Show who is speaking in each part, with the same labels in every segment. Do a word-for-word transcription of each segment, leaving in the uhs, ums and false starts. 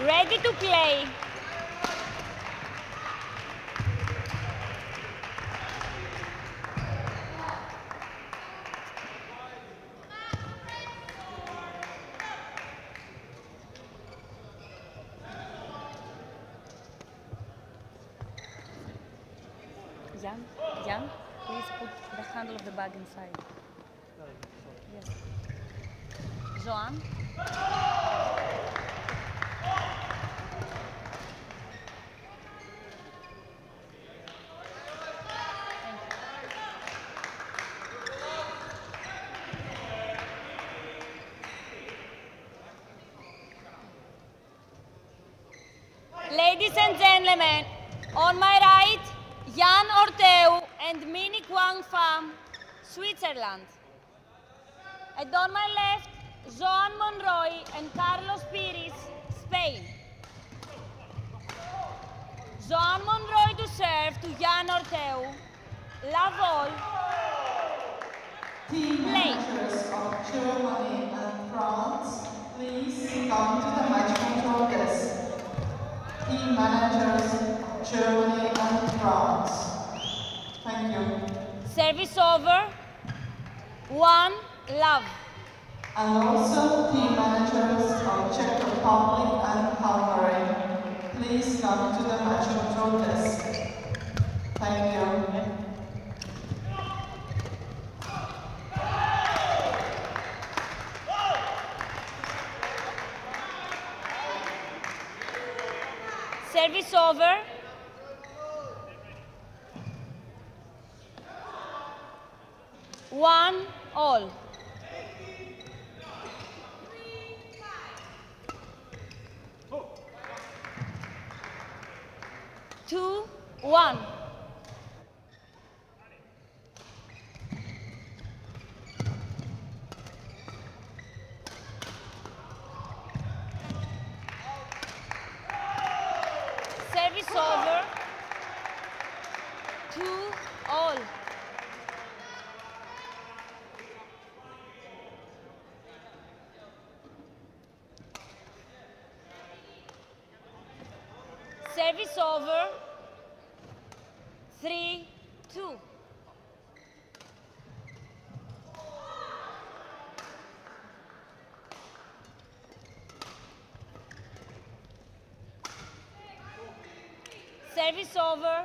Speaker 1: Ready to play. Jan, Jan, please put the handle of the bag inside. Yes. Joan. Ladies and gentlemen, on my right, Jan Orteu and Mini Quang Pham, Switzerland. And on my left, Joan Monroy and Carlos Piris, Spain. Joan Monroy to serve to Jan Orteu. La Vol.
Speaker 2: Team managers of Germany and France, please come to the match control desk. Team managers of Germany and France. Thank you.
Speaker 1: Service over. One, love.
Speaker 2: And also team managers of Czech Republic and Hungary. Please come to the match control desk. Thank you.
Speaker 1: Service over. One, all. Two, one. Service over. Two, all. Service over. Three, two. Service over.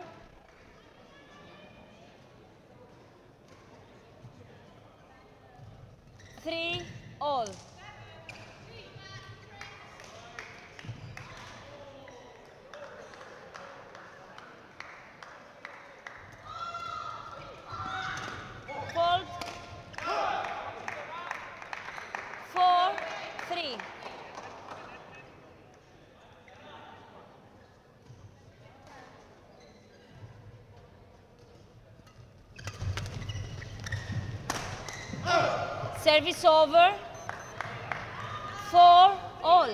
Speaker 1: Three, all. Fault. Four, three. Service over. Four, all.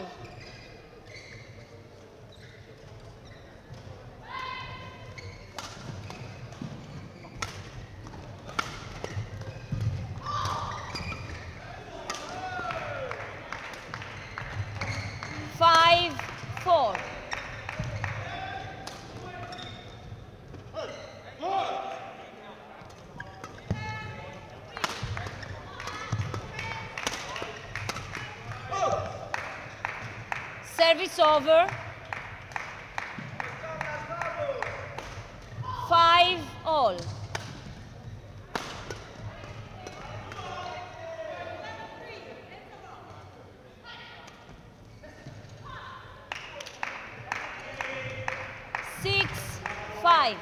Speaker 1: Five, four. Service over. Five, all. Six, five.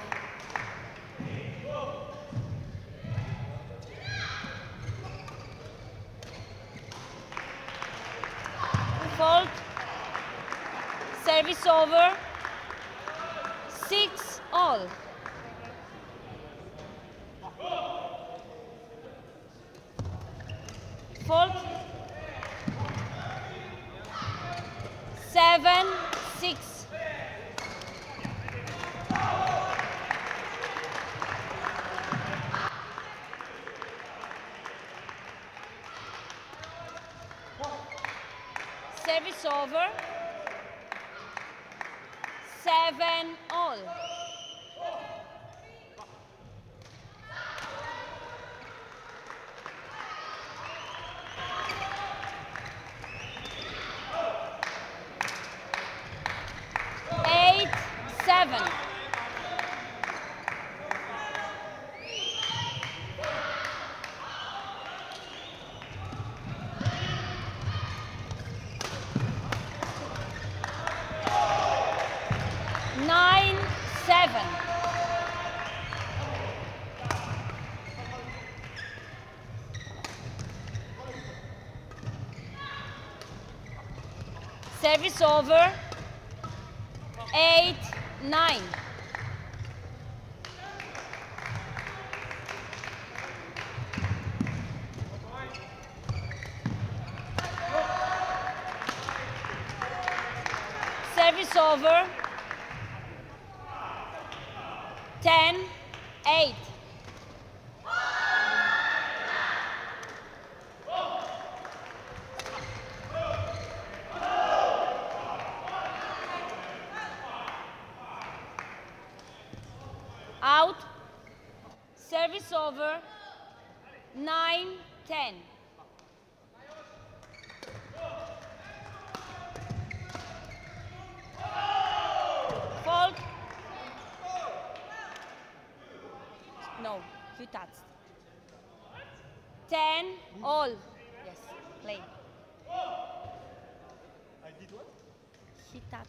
Speaker 1: Fault. Service over. Six, all. Fault. Seven, six. Service over. seven all. Eight, seven. Nine, seven. Service over. Eight, nine. Service over. Ten, eight. Out. Service over. Nine, ten. Fault. No, you touched. Ten, all. Yes, play.
Speaker 3: I did what?
Speaker 1: He touched.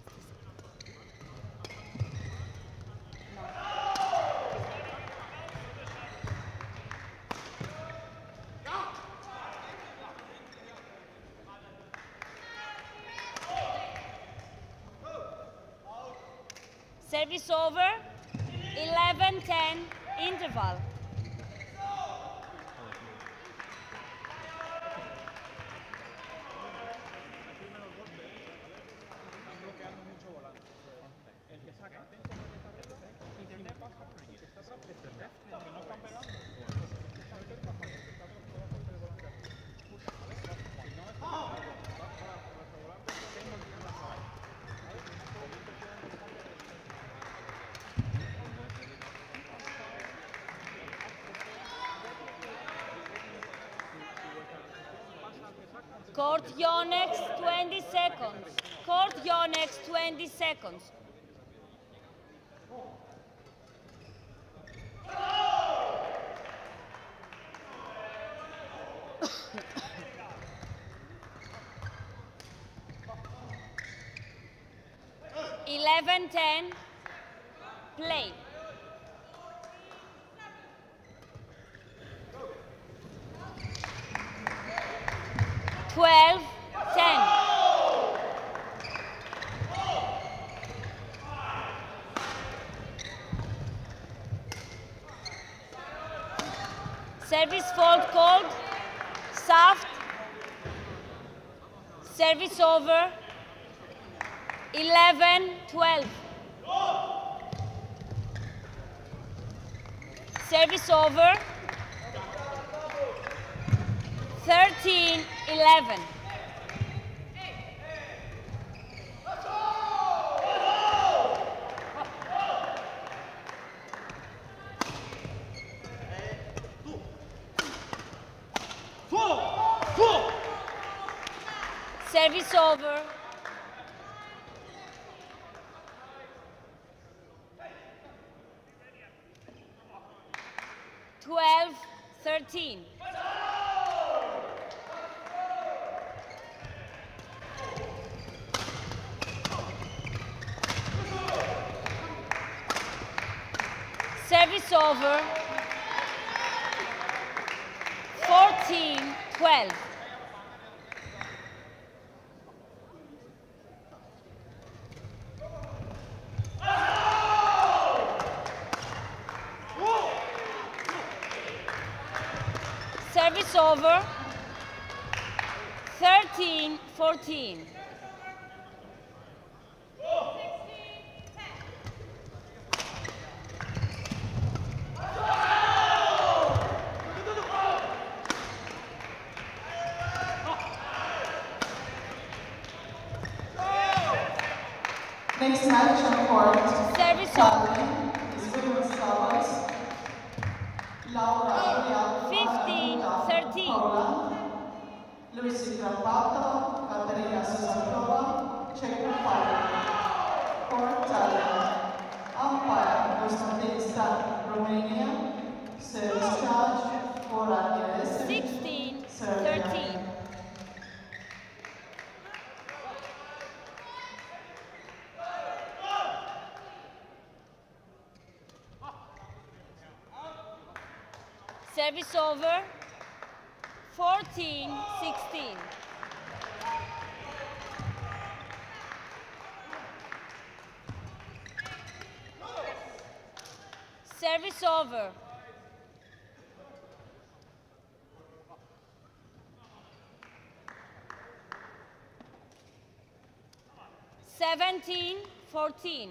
Speaker 1: No. Service over. Eleven, ten. Interval. Court Yonex, twenty seconds. Court Yonex, twenty seconds. Eleven, ten, play. Twelve, ten. Service fault called. Soft. Service over. Eleven, twelve. Service over. Thirteen, eleven. Service over. Twelve, thirteen. Service over. Fourteen, twelve. Service over. Thirteen, fourteen.
Speaker 2: Next match on court.
Speaker 1: Service
Speaker 2: Charlie is women's doubles. Laura
Speaker 1: fifteen thirteen.
Speaker 2: Poland. Lucy Krapatova, Katerina Suzakova, Czech Republic. Court Charlie. Umpire Konstantin Stan, Romania. Service charge for Agnes.
Speaker 1: sixteen thirteen. Service over, fourteen sixteen. Service over. seventeen fourteen.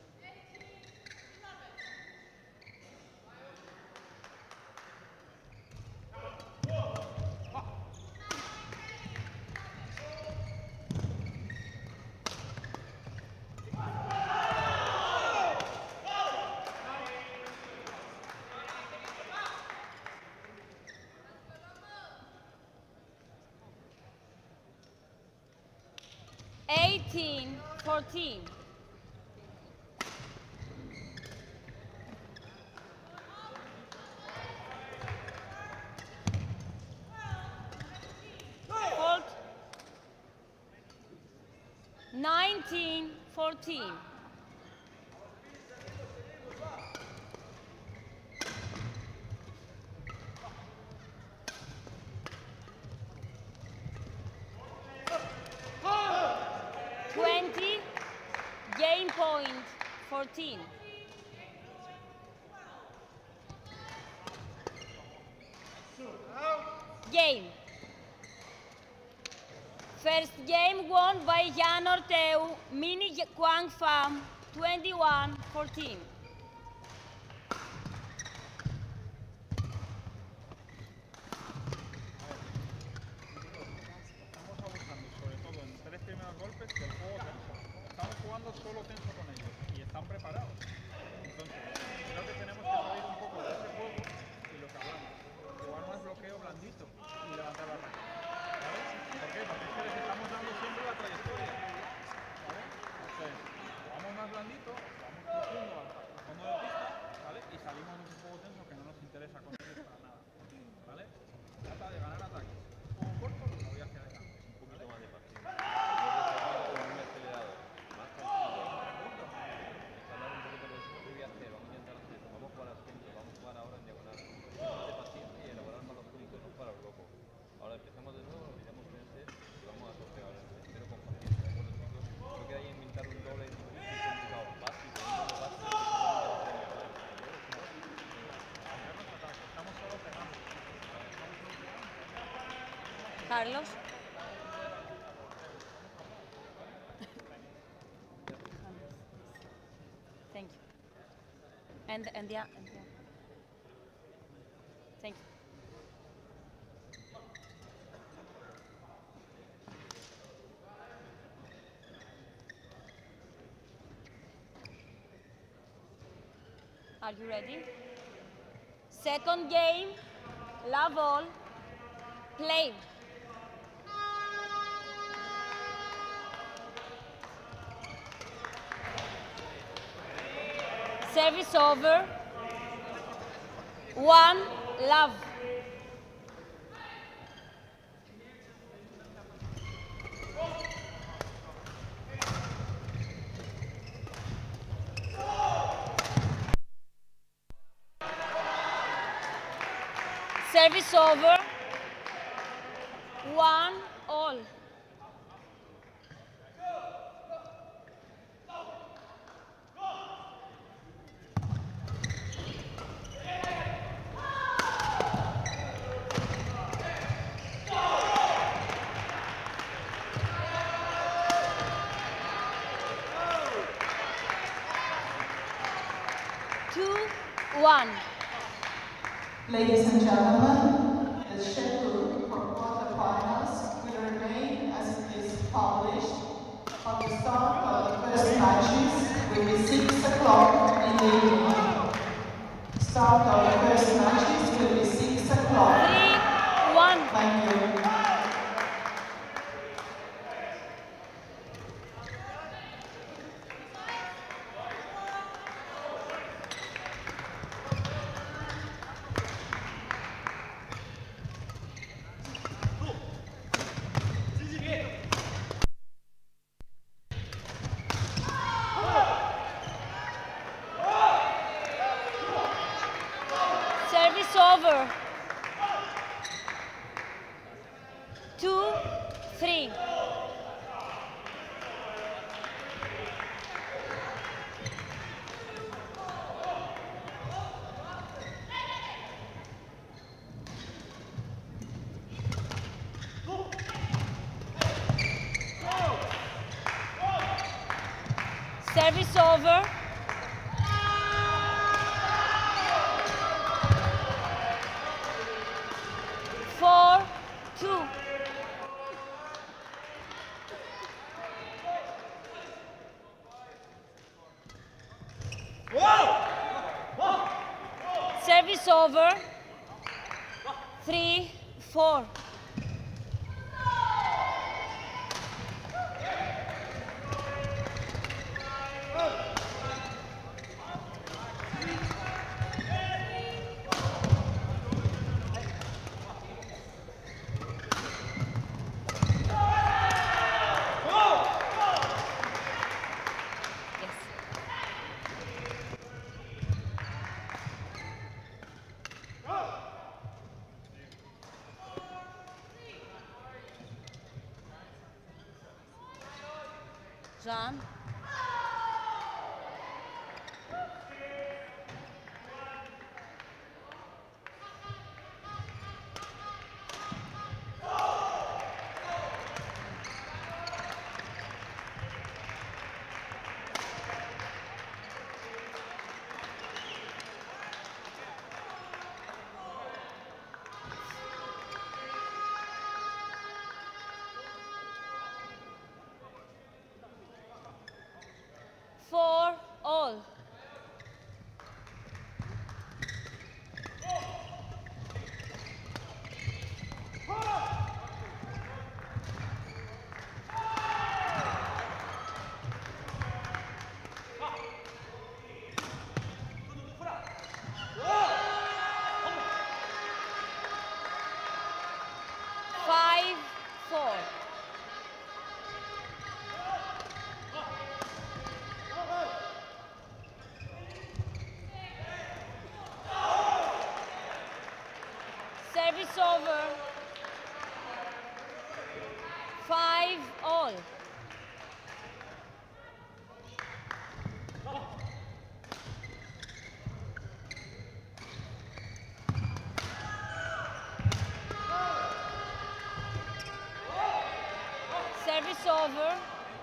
Speaker 1: eighteen fourteen. Hold. nineteen fourteen. twenty, game point, fourteen. Game. First game won by Jan Orteu, Mini Quang Pham, twenty-one fourteen.
Speaker 3: Solo tenso con ellos y están preparados. Entonces, creo que tenemos que salir un poco de ese juego y lo que hablamos. Jugar más bloqueo blandito y levantar la raqueta. ¿Vale? ¿Por qué? Porque es que les estamos dando siempre la trayectoria. ¿Vale? Entonces, jugamos más blandito, vamos profundo al fondo de pista, ¿vale? Y salimos de ese juego tenso que no nos interesa conseguir para nada. ¿Vale? Trata de ganar ataques. Juego corto, no voy hacia adelante. Un poquito más de paciencia. Ahora empezamos de nuevo, nos miramos en ese y vamos a sortear el pero con paciencia. Bueno chicos, creo que hay que inventar un doble y muy complicado, básico, un doble básico. Estamos solo pegando.
Speaker 1: Carlos. Thank you. And and yeah, and yeah. Thank you. Are you ready? Second game, love all, play. Service over, one, love. Service over, one all. Two, one.
Speaker 2: Ladies and gentlemen, the schedule for quarterfinals will remain as it is published On the start of the first matches will be six o'clock in the evening. Start of the first matches will be six o'clock.
Speaker 1: Three, one.
Speaker 2: Thank you.
Speaker 1: Service over. Two, three. Service over. Four, two. Service over. Three, four. John. Four, all. Five, four. Service over. Five all. Service over.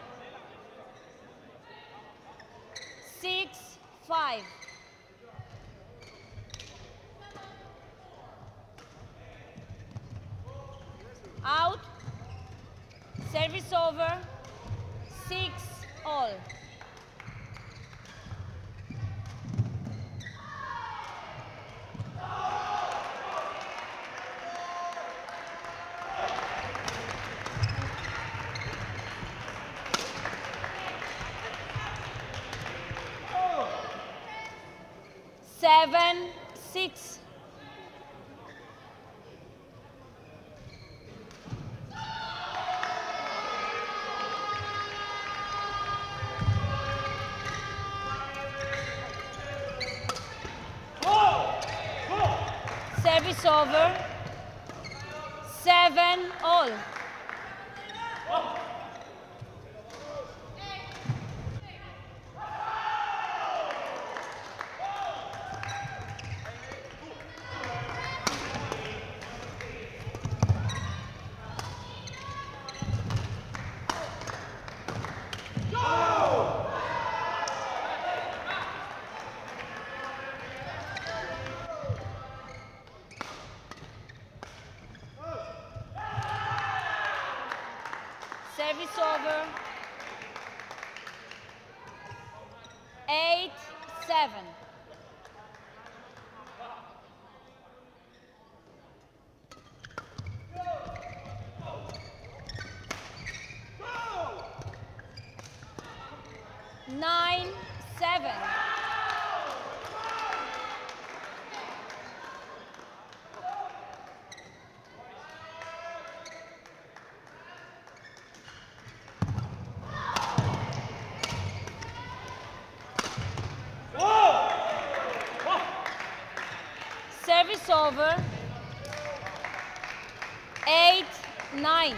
Speaker 1: Six, five. Out. Service over. Six all. Seven, six. Service over. Seven all. Service over. eight, seven. Nine, seven. Service over. Eight, nine.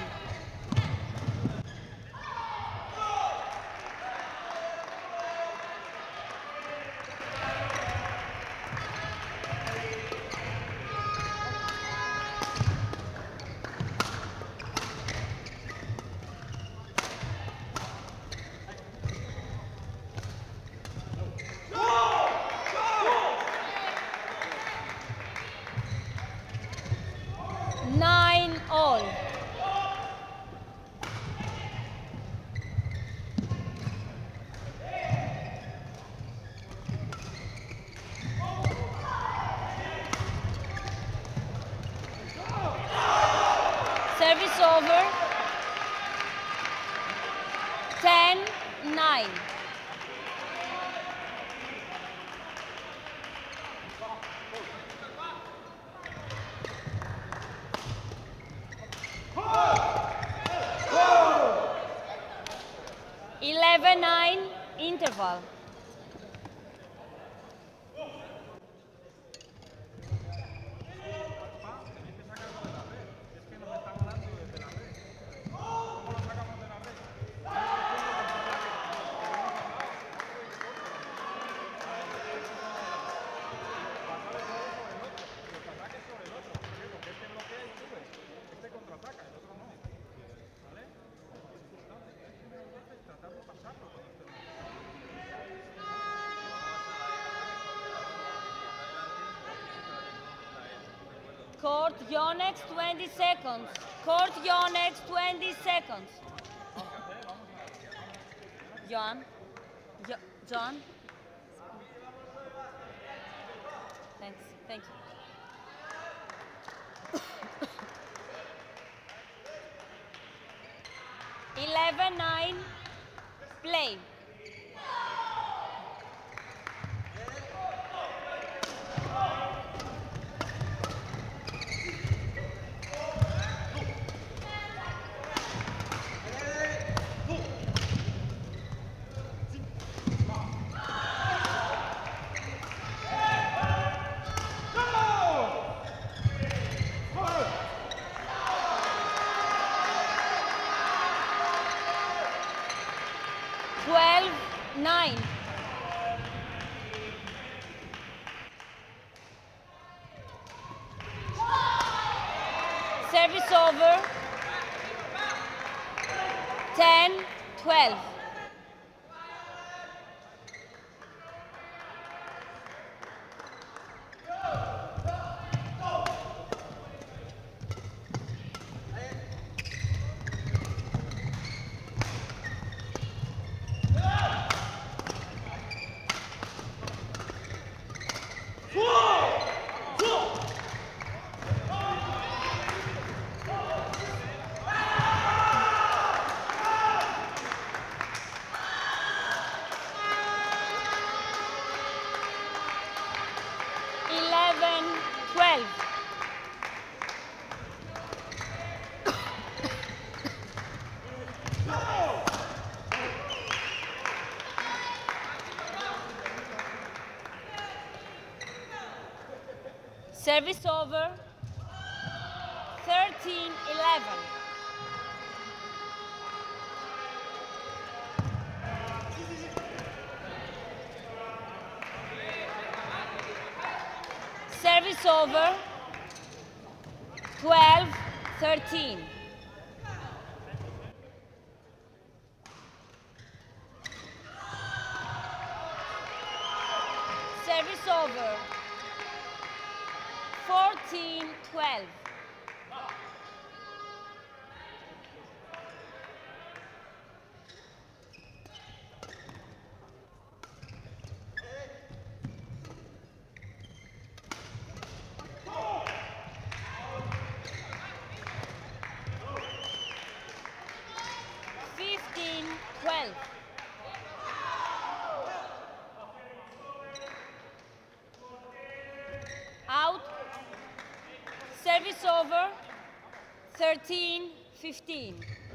Speaker 1: Nine all. Service over. Ten, nine. Eleven, nine, interval. Court Yonex, twenty seconds. Court Yonex, twenty seconds. John? Jo John? Thanks. Thank you. Eleven, nine, play. Twelve, nine. Service over. Ten, twelve. Eleven, twelve. Service over. Thirteen, eleven. Service over. Twelve, thirteen. Service over. Fourteen, twelve. twelve. Out. Service over. thirteen fifteen.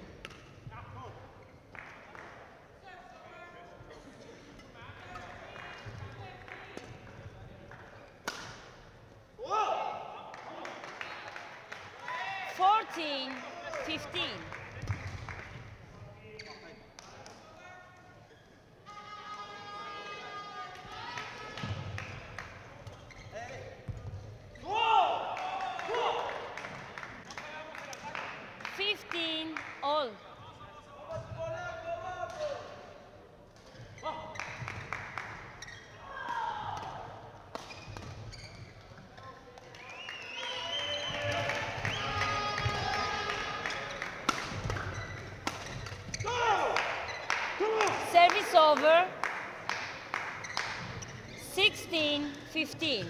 Speaker 1: fourteen fifteen. fifteen all. Service over. sixteen fifteen.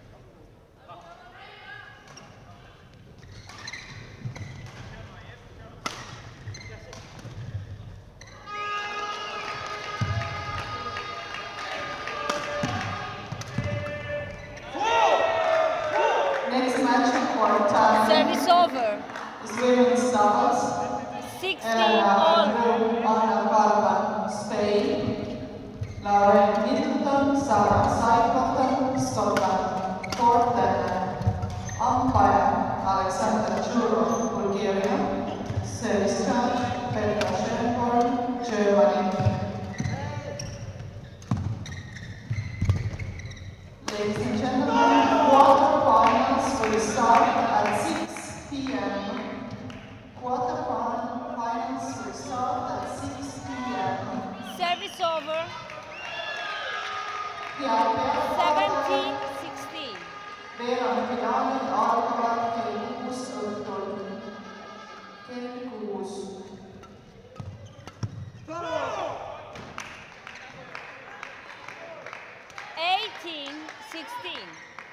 Speaker 2: Next match in quarter
Speaker 1: Service over.
Speaker 2: is women's doubles.
Speaker 1: sixteen all.
Speaker 2: Anna Balban, Spain. Lauren Middleton, Sarah Cycleton, Scotland. Court Denmark. Umpire Alexander Juro, Bulgaria. Service judge Petra Schönborn, Germany. Ladies and gentlemen, quarterfinals will start at six p m Quarterfinals will start at six p m
Speaker 1: Service over.
Speaker 2: seventeen
Speaker 1: seventeen sixteen.
Speaker 2: Veerand finaalid algavad kell kuus õhtul. Kell kuus.
Speaker 1: eighteen sixteen.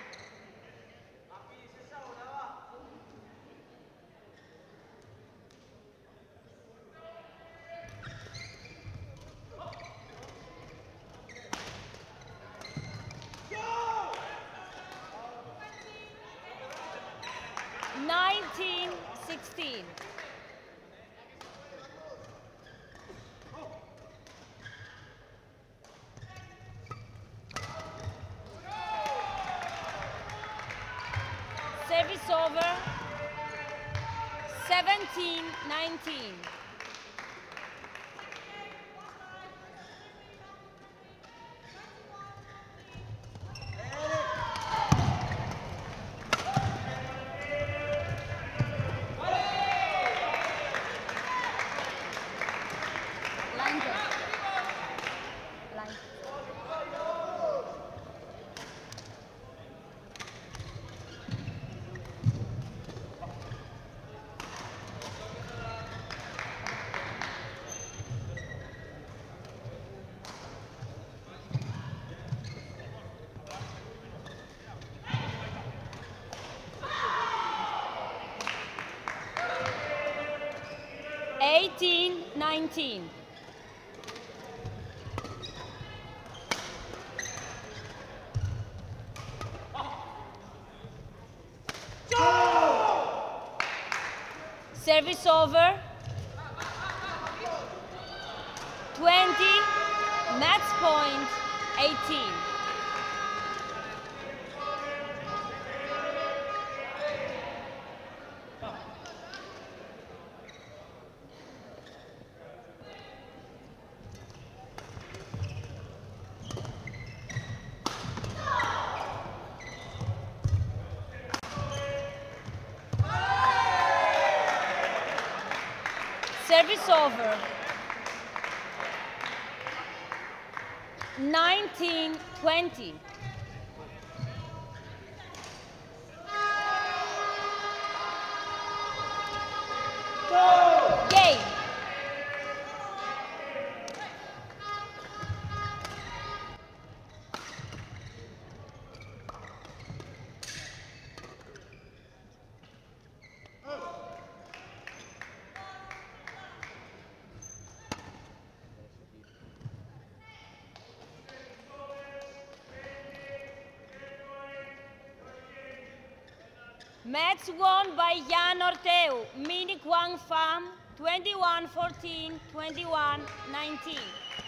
Speaker 1: nineteen sixteen. Service over. seventeen nineteen. Line jump. Line. eighteen nineteen. Service over. twenty, match point, eighteen. Service over. nineteen twenty. Game. Match won by Jan Orteu, Mini Kwang Pham, twenty-one fourteen, twenty-one nineteen.